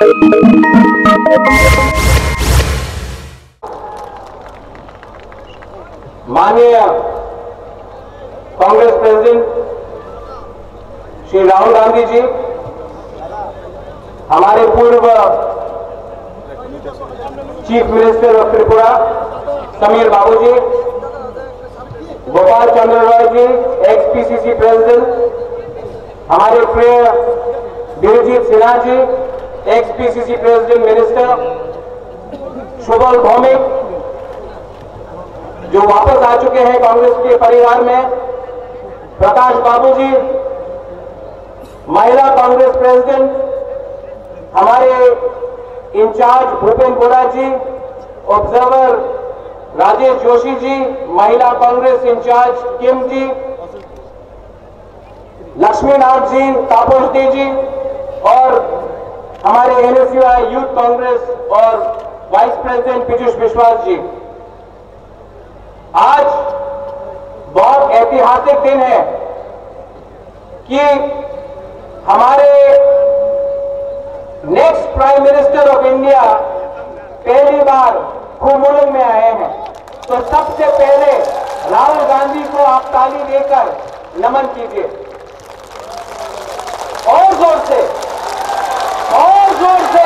माननीय कांग्रेस प्रेसिडेंट श्री राहुल गांधी जी, हमारे पूर्व chief minister of Tripura Samir Babu ji, Gopal Chandra Roy ji, ex PCC president, हमारे प्रिय Birjit Sinha ji, ex PCC president minister, Subal Bhowmik जो वापस आ चुके हैं कांग्रेस के परिवार में, प्रकाश बाबू जी, महिला कांग्रेस प्रेसिडेंट, हमारे इंचार्ज भूपेन बोरा जी, ऑब्जर्वर राजेश जोशी जी, महिला कांग्रेस इंचार्ज किम जी, लक्ष्मीनाथ जी, तापस दे जी और हमारे एनएसयूआई यूथ कांग्रेस और वाइस प्रेसिडेंट पीयूष विश्वास जी। आज बहुत ऐतिहासिक दिन है कि हमारे next prime minister of India पहली बार खुमुलुंग में आए हैं। तो सबसे पहले राहुल गांधी को आप ताली देकर नमन कीजिए और जोर से, और जोर से।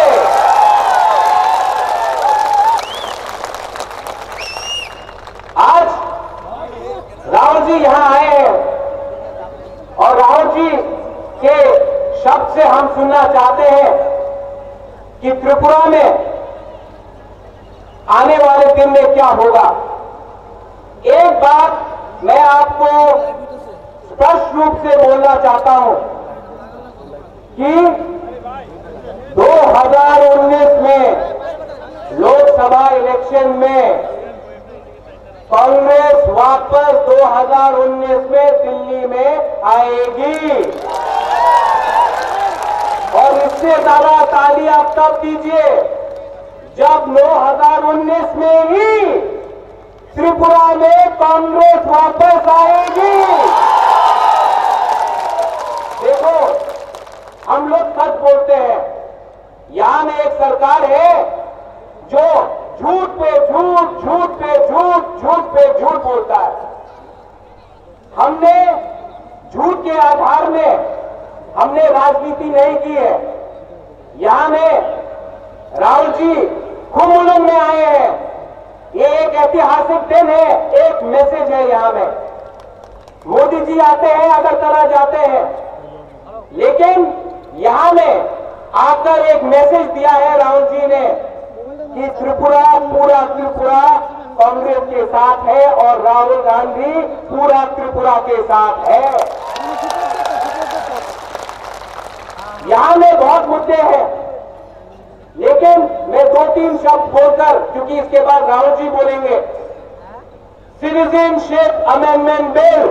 आज राहुल जी यहां आए हैं और राहुल जी के शब्द से हम सुनना चाहते हैं कि त्रिपुरा में आने वाले दिन में क्या होगा। एक बात मैं आपको स्पष्ट रूप से बोलना चाहता हूं कि 2019 में लोकसभा इलेक्शन में कांग्रेस वापस 2019 में दिल्ली में आएगी और इससे ज्यादा ताली आप तब दीजिए जब 2019 में ही त्रिपुरा में कांग्रेस वापस आएगी। देखो, हम लोग सच बोलते हैं, यहां में एक सरकार है जो झूठ पे झूठ, झूठ पे झूठ, झूठ पे झूठ बोलता है। हमने झूठ के आधार में हमने राजनीति नहीं की है। यहां में राहुल जी खुमुलुंग में आए हैं, ये एक ऐतिहासिक दिन है, एक मैसेज है। यहां में मोदी जी आते हैं, अगरतला जाते हैं, लेकिन यहां में आकर एक मैसेज दिया है राहुल जी ने कि त्रिपुरा, पूरा त्रिपुरा कांग्रेस के साथ है और राहुल गांधी पूरा त्रिपुरा के साथ है। यहां में बहुत मुद्दे हैं, लेकिन मैं 2-3 शब्द बोलकर, क्योंकि इसके बाद राहुल जी बोलेंगे। सिटीजनशिप अमेंडमेंट बिल,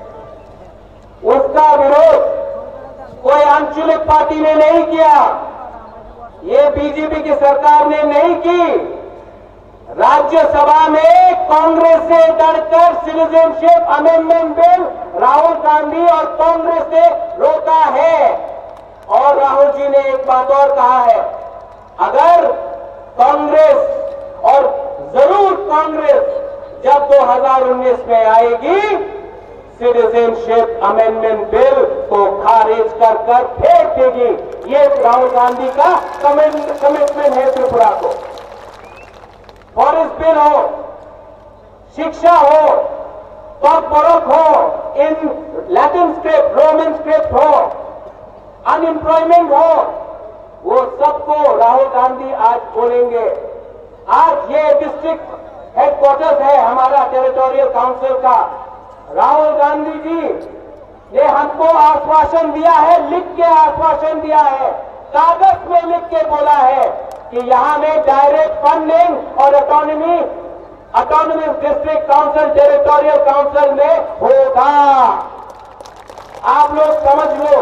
उसका विरोध कोई आंचलिक पार्टी ने नहीं किया, ये बीजेपी की सरकार ने नहीं की। राज्यसभा में कांग्रेस से डरकर citizenship amendment bill Rahul Gandhi और कांग्रेस ने रोका है। और राहुल जी ने एक बात और कहा है, अगर कांग्रेस, और जरूर कांग्रेस जब 2019 में आएगी, सिटीजनशिप अमेंडमेंट बिल को खारिज कर फेंक देगी। ये राहुल गांधी का कमिटमेंट है त्रिपुरा को। फॉरेस्ट बिल हो, शिक्षा हो, कॉर्पोरेट हो, in Latin script, Roman script हो, अनएम्प्लॉयमेंट हो, वो सबको राहुल गांधी आज बोलेंगे। आज ये डिस्ट्रिक्ट हेडक्वार्टर्स है हमारा टेरिटोरियल काउंसिल का। राहुल गांधी जी ने हमको आश्वासन दिया है, लिख के आश्वासन दिया है, कागज में लिख के बोला है कि यहां में डायरेक्ट फंडिंग और autonomous district council, territorial council में होगा। आप लोग समझ लो,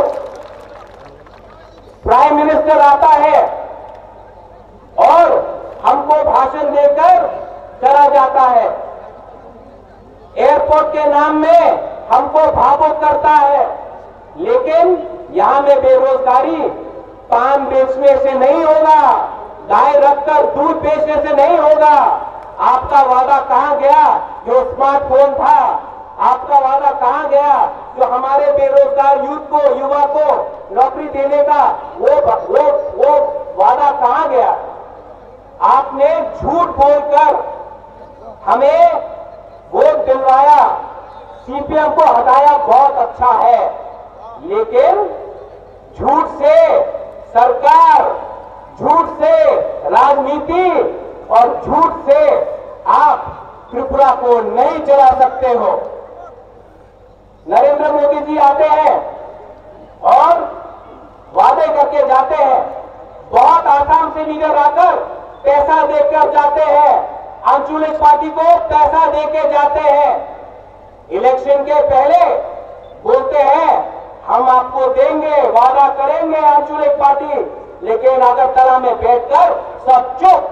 प्राइम मिनिस्टर आता है और हमको भाषण देकर चला जाता है, एयरपोर्ट के नाम में हमको भावुक करता है, लेकिन यहां में बेरोजगारी पान बेचने से नहीं होगा, गाय रखकर दूध बेचने से नहीं होगा। आपका वादा कहां गया जो स्मार्टफोन था? आपका वादा कहां गया जो हमारे बेरोजगार युवा को नौकरी देने का वो वादा कहां गया? आपने झूठ बोलकर हमें वोट दिलवाया, सीपीएम को हटाया, बहुत अच्छा है, लेकिन झूठ से सरकार, झूठ से राजनीति और झूठ से आप त्रिपुरा को नहीं चला सकते हो। नरेंद्र मोदी जी आते हैं और वादे करके जाते हैं, बहुत आसाम से लीडर आकर पैसा देकर जाते हैं, आंचलिक पार्टी को पैसा देके जाते हैं, इलेक्शन के पहले बोलते हैं हम आपको देंगे, वादा करेंगे आंचलिक पार्टी, लेकिन अगरतला में बैठकर सब चुप।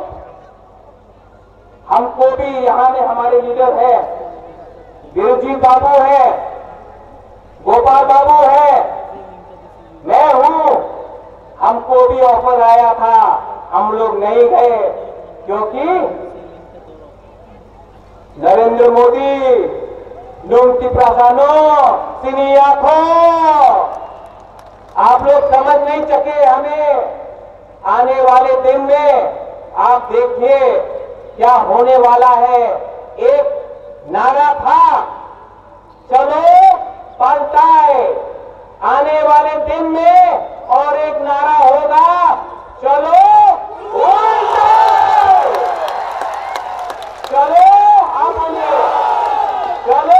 हमको भी यहां में हमारे लीडर है, बिरजी बाबू है, गोपाल बाबू है, मैं हूं, हमको भी ऑफर आया था, हम लोग नहीं गए क्योंकि नरेंद्र मोदी नुंगती प्रासानो सिनियाखो, आप लोग समझ नहीं सके हमें। आने वाले दिन में आप देखिए क्या होने वाला है। एक नारा था चलो पलटाए, आने वाले दिन में और एक नारा होगा चलो उलटाए। चलो आप बोलिए चलो,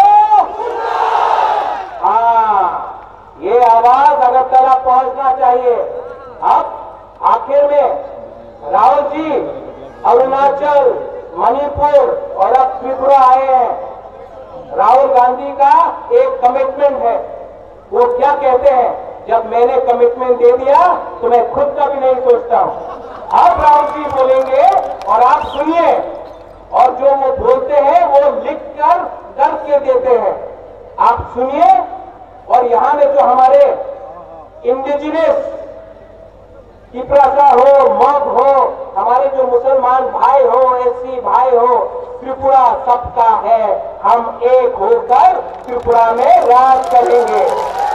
हाँ, ये आवाज अगरतला पहुंचना चाहिए। अब आखिर में राहुल जी अरुणाचल, मणिपुर और अब त्रिपुरा आए हैं। राहुल गांधी का एक कमिटमेंट है, वो क्या कहते हैं, जब मैंने कमिटमेंट दे दिया तो मैं खुद का भी नहीं सोचता हूं। अब राहुल जी बोलेंगे और आप सुनिए, और जो वो बोलते हैं वो लिखकर करके देते हैं, आप सुनिए। और यहां में जो हमारे इंडिजिनस तिपरासा हो, मग हो, हमारे जो मुसलमान भाई हो, एससी भाई हो, त्रिपुरा सबका है, हम एक होकर त्रिपुरा में राज करेंगे।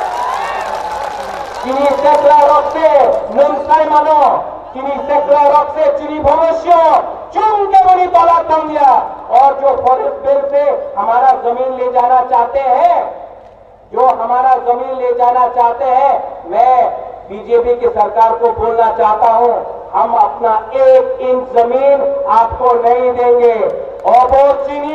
चिनी सेक्रा रक्ते नुमसाई मानो, चिनी सेक्रा रक्ते चिनी भविष्य चुन के बड़ी तला दम दिया। और जो फॉरेस्ट बिल से हमारा जमीन ले जाना चाहते हैं, जो हमारा जमीन ले जाना चाहते हैं, मैं बीजेपी की सरकार को बोलना चाहता हूं, हम अपना 1 इंच जमीन आपको नहीं देंगे। और वो चीनी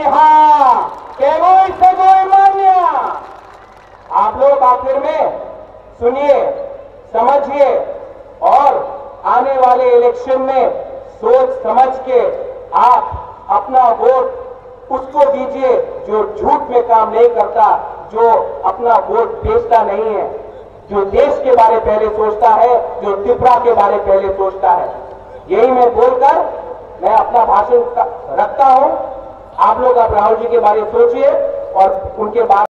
मान्या, आप लोग आखिर में सुनिए, समझिए और आने वाले इलेक्शन में सोच समझ के आप अपना वोट उसको दीजिए जो झूठ में काम नहीं करता, जो अपना वोट बेचता नहीं है, जो देश के बारे पहले सोचता है, जो त्रिपुरा के बारे पहले सोचता है। यही मैं बोलकर मैं अपना भाषण रखता हूं। आप लोग अब राहुल जी के बारे सोचिए और उनके बारे